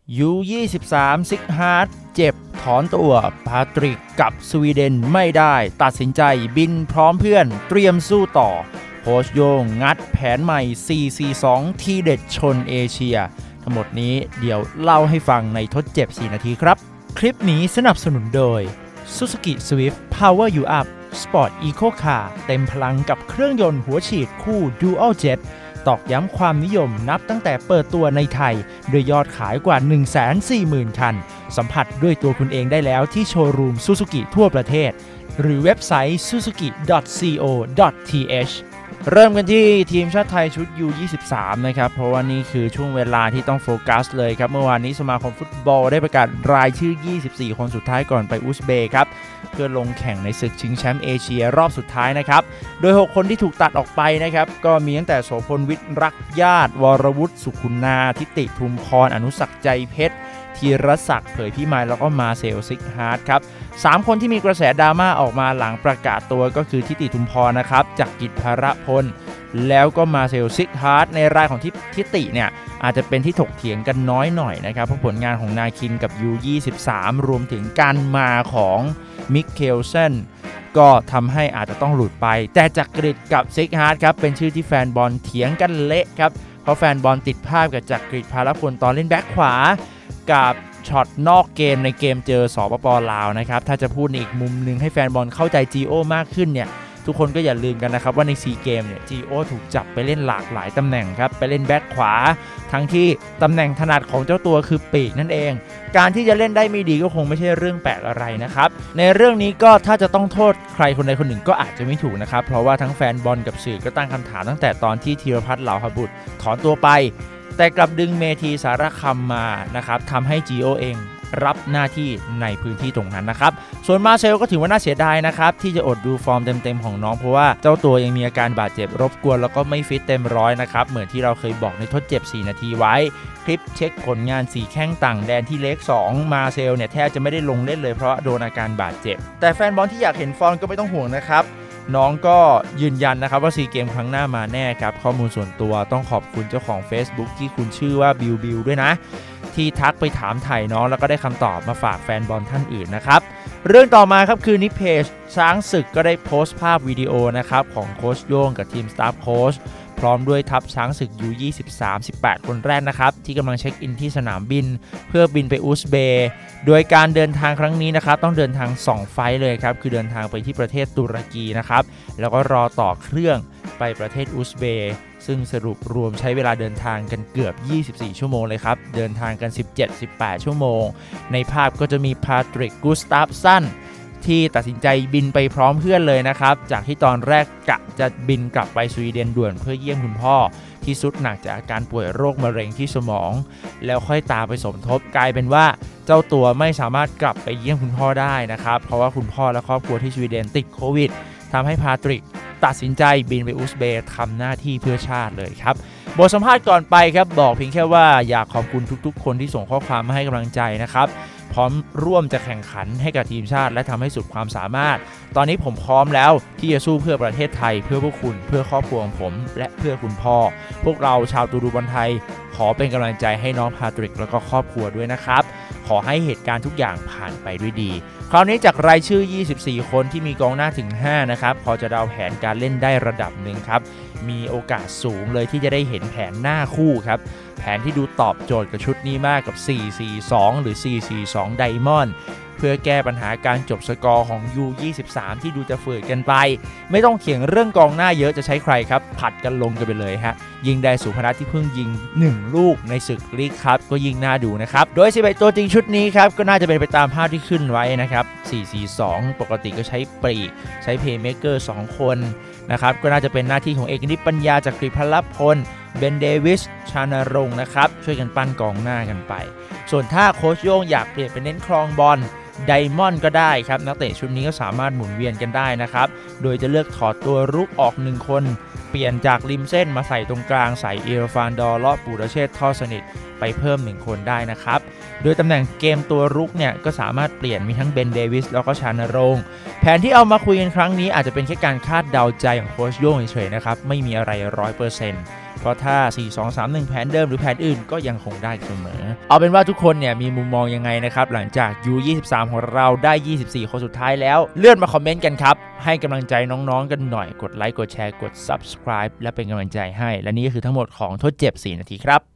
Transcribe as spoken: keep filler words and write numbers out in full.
ยู ยี่สิบสาม ซิกฮาร์ดเจ็บถอนตัวพาตริกกับสวีเดนไม่ได้ตัดสินใจบินพร้อมเพื่อนเตรียมสู้ต่อโค้ชโย่งงัดแผนใหม่ สี่ สี่ สอง ทีเด็ดชนเอเชียทั้งหมดนี้เดี๋ยวเล่าให้ฟังในทดเจ็บสี่นาทีครับคลิปนี้สนับสนุนโดย Suzuki Swift Power You Up Sport Eco Car เต็มพลังกับเครื่องยนต์หัวฉีดคู่ Dual Jet ตอกย้ำความนิยมนับตั้งแต่เปิดตัวในไทยโดยยอดขายกว่า หนึ่งแสนสี่หมื่น คันสัมผัสด้วยตัวคุณเองได้แล้วที่โชว์รูม Suzuki ทั่วประเทศหรือเว็บไซต์ ซูซูกิ ดอท ซี โอ ดอท ที เอช เริ่มกันที่ทีมชาติไทยชุด ยู ยี่สิบสาม นะครับเพราะว่านี่คือช่วงเวลาที่ต้องโฟกัสเลยครับเมื่อวานนี้สมาคมฟุตบอลได้ประกาศรายชื่อยี่สิบสี่คนสุดท้ายก่อนไปอุซเบย์ครับเพื่อลงแข่งในศึกชิงแชมป์เอเชียรอบสุดท้ายนะครับโดยหกคนที่ถูกตัดออกไปนะครับก็มีตั้งแต่โสพลวิทย์รักญาติวรวุฒิสุขุนาทิติทุมพรอนุศักดิ์ใจเพชรธีรศักดิ์เผยพิมายแล้วก็มาเซลซิกฮาร์ดครับสามคนที่มีกระแสดราม่าออกมาหลังประกาศตัวก็คือทิติทุมพรนะครับจักริดภรพลแล้วก็มาเซลซิกฮาร์ดในรายของทิติเนี่ยอาจจะเป็นที่ถกเถียงกันน้อยหน่อยนะครับเพราะผลงานของนาคินกับ ยู ยี่สิบสาม รวมถึงการมาของมิเคลเซนก็ทำให้อาจจะต้องหลุดไปแต่จักริดกับซิกฮาร์ดครับเป็นชื่อที่แฟนบอลเถียงกันเละครับเพราะแฟนบอลติดภาพกับจักริดภรพลตอนเล่นแบ็คขวากับช็อตนอกเกมในเกมเจอสปป.ลาวนะครับถ้าจะพูดในอีกมุมนึงให้แฟนบอลเข้าใจจีโอมากขึ้นเนี่ยทุกคนก็อย่าลืมกันนะครับว่าในซีเกมเนี่ยจีโอถูกจับไปเล่นหลากหลายตำแหน่งครับไปเล่นแบ็คขวาทั้งที่ตำแหน่งถนัดของเจ้าตัวคือปีกนั่นเองการที่จะเล่นได้ไม่ดีก็คงไม่ใช่เรื่องแปลกอะไรนะครับในเรื่องนี้ก็ถ้าจะต้องโทษใครคนใดคนหนึ่งก็อาจจะไม่ถูกนะครับเพราะว่าทั้งแฟนบอลกับสื่อก็ตั้งคำถามตั้งแต่ตอนที่ธีรพัฒน์เหลาหบุตรถอนตัวไปแต่กลับดึงเมธีสารคำมานะครับทำให้ จี โอ เองรับหน้าที่ในพื้นที่ตรงนั้นนะครับส่วนมาเซลก็ถือว่าน่าเสียดายนะครับที่จะอดดูฟอร์มเต็มๆของน้องเพราะว่าเจ้าตัวยังมีอาการบาดเจ็บรบกวนแล้วก็ไม่ฟิตเต็มร้อยนะครับเหมือนที่เราเคยบอกในทดเจ็บสี่นาทีไว้คลิปเช็คผลงานสี่แข้งต่างแดนที่เล็กสองมาเซลเนี่ยแทบจะไม่ได้ลงเล่นเลยเพราะโดนอาการบาดเจ็บแต่แฟนบอลที่อยากเห็นฟอร์มก็ไม่ต้องห่วงนะครับน้องก็ยืนยันนะครับว่าซีเกมครั้งหน้ามาแน่ครับข้อมูลส่วนตัวต้องขอบคุณเจ้าของ Facebook ที่คุณชื่อว่าบิวบิวด้วยนะที่ทักไปถามไถ่น้องแล้วก็ได้คำตอบมาฝากแฟนบอลท่านอื่นนะครับเรื่องต่อมาครับคือนิเพจช้างศึกก็ได้โพสต์ภาพวิดีโอนะครับของโค้ชโย่งกับทีมสตาฟโค้ชพร้อมด้วยทัพช้างศึก ยู ยี่สิบสาม สิบแปด คนแรกนะครับที่กำลังเช็คอินที่สนามบินเพื่อบินไปอุซเบย์โดยการเดินทางครั้งนี้นะครับต้องเดินทางสองไฟล์เลยครับคือเดินทางไปที่ประเทศตุรกีนะครับแล้วก็รอต่อเครื่องไปประเทศอุซเบย์ซึ่งสรุปรวมใช้เวลาเดินทางกันเกือบยี่สิบสี่ชั่วโมงเลยครับเดินทางกัน สิบเจ็ด สิบแปด ชั่วโมงในภาพก็จะมีพาตริก กุสตาฟซันที่ตัดสินใจบินไปพร้อมเพื่อนเลยนะครับจากที่ตอนแรกกะจะบินกลับไปสวีเดนด่วนเพื่อเยี่ยมคุณพ่อที่สุดหนักจากอาการป่วยโรคมะเร็งที่สมองแล้วค่อยตามไปสมทบกลายเป็นว่าเจ้าตัวไม่สามารถกลับไปเยี่ยมคุณพ่อได้นะครับเพราะว่าคุณพ่อและครอบครัวที่สวีเดนติดโควิดทำให้พาตริกตัดสินใจบินไปอุซเบย์ทำหน้าที่เพื่อชาติเลยครับบทสัมภาษณ์ก่อนไปครับบอกเพียงแค่ว่าอยากขอบคุณทุกๆคนที่ส่งข้อความมาให้กำลังใจนะครับพร้อมร่วมจะแข่งขันให้กับทีมชาติและทำให้สุดความสามารถตอนนี้ผมพร้อมแล้วที่จะสู้เพื่อประเทศไทยเพื่อพวกคุณเพื่อครอบครัวของผมและเพื่อคุณพ่อพวกเราชาวตูดูบอลไทยขอเป็นกำลังใจให้น้องพาตริกแล้วก็ครอบครัวด้วยนะครับขอให้เหตุการณ์ทุกอย่างผ่านไปด้วยดีคราวนี้จากรายชื่อยี่สิบสี่คนที่มีกองหน้าถึงห้านะครับพอจะเดาแผนการเล่นได้ระดับหนึ่งครับมีโอกาสสูงเลยที่จะได้เห็นแผนหน้าคู่ครับแผนที่ดูตอบโจทย์กับชุดนี้มากกับ สี่ สี่ สอง หรือ สี่ สี่ สอง Diamond เพื่อแก้ปัญหาการจบสกอร์ของ ยู ยี่สิบสาม ที่ดูจะฝืดกันไปไม่ต้องเถียงเรื่องกองหน้าเยอะจะใช้ใครครับผัดกันลงกันไปเลยฮะยิงได้สุพนัทที่เพิ่งยิงหนึ่งลูกในศึกลีกครับก็ยิงน่าดูนะครับโดยสิบเอ็ดตัวจริงชุดนี้ครับก็น่าจะเป็นไปตามภาพที่ขึ้นไว้นะครับ สี่ สี่ สอง ปกติก็ใช้ปรีกใช้เพลย์เมคเกอร์สองคนนะครับก็น่าจะเป็นหน้าที่ของเอกนิตปัญญาจากกฤษพลพลเบนเดวิสชานรงค์นะครับช่วยกันปั้นกองหน้ากันไปส่วนถ้าโค้ชโย่งอยากเปลี่ยนเป็นเน้นครองบอลไดมอนด์ก็ได้ครับนักเตะชุดนี้ก็สามารถหมุนเวียนกันได้นะครับโดยจะเลือกถอดตัวรุกออกหนึ่งคนเปลี่ยนจากริมเส้นมาใส่ตรงกลางใส่เอราฟานดอร์เลาะปูระเชษฐ์ท่อสนิทไปเพิ่มหนึ่งคนได้นะครับโดยตำแหน่งเกมตัวรุกเนี่ยก็สามารถเปลี่ยนมีทั้งเบนเดวิสแล้วก็ชานรงค์แผนที่เอามาคุยกันครั้งนี้อาจจะเป็นแค่การคาดเดาใจของโค้ชโย่งเฉยๆนะครับไม่มีอะไร ร้อยเปอร์เซ็นต์เพราะถ้า สี่ สอง สาม หนึ่ง แผนเดิมหรือแผนอื่นก็ยังคงได้เสมอเอาเป็นว่าทุกคนเนี่ยมีมุมมองยังไงนะครับหลังจาก ยู ยี่สิบสาม ของเราได้ยี่สิบสี่คนสุดท้ายแล้วเลื่อนมาคอมเมนต์กันครับให้กำลังใจน้องๆกันหน่อยกดไลค์กดแชร์กด Subscribe และเป็นกำลังใจให้และนี่ก็คือทั้งหมดของทดเจ็บสี่นาทีครับ